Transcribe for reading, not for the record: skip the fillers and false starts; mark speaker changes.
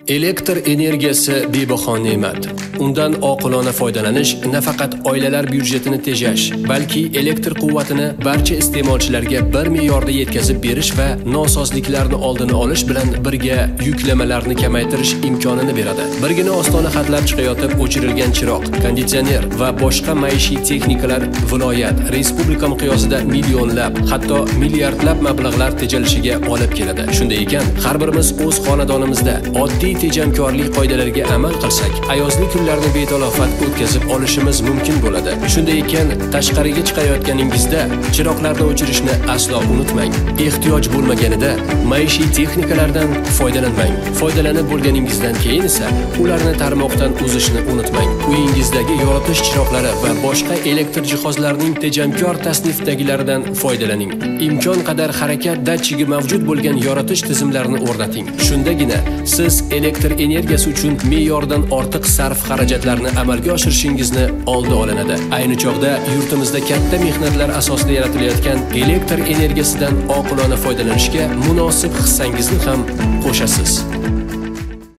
Speaker 1: Elektr energiyasi bebaho ne'mat. Undan oqilona foydalanish nafaqat oilalar byudjetini tejash, balki elektr quvvatini barcha iste'molchilarga bir me'yorda yetkazib berish va nosozliklarni oldini olish bilan birga yuklamalarni kamaytirish imkonini beradi. Birgina ostona xatlab chiqayotib o'chirilgan chiroq, konditsioner va boshqa maishiy texnikalar viloyat, respublika miqyosida millionlab, hatto milliardlab mablag'lar tejalishiga olib keladi. Shunday ekan, har birimiz o'z xonadonimizda oddiy tejamkorlik qoidalariga amal qilsak, ayozli kunlarni betalofat o'tkazib olishimiz mumkin bo'ladi. Shunday ekan, tashqariga chiqayotganingizda chiroqlarni o'chirishni aslo unutmang. Ehtiyoj bo'lmaganida maishiy texnikalardan foydalanmang. Foydalanib bo'lganingizdan keyin esa ularni tarmoqdan uzishni unutmang. Uyingizdagi yoritish chiroqlari va boshqa elektr jihozlarining tejamkor tasnifdagilaridan foydalaning. Imkon qadar harakat datchigi mavjud bo'lgan yoritish tizimlarini o'rnating. Shundagina siz elektr energiyasi uchun me'yordan ortiq sarf xarajatlarni amalga oshirishingizni oldi olinadi. Ayni chog'da yurtimizda katta mehnatlar asosida yaratilayotgan elektr energiyasidan oqilona foydalanishga munosib hissangizni ham qo'shasiz.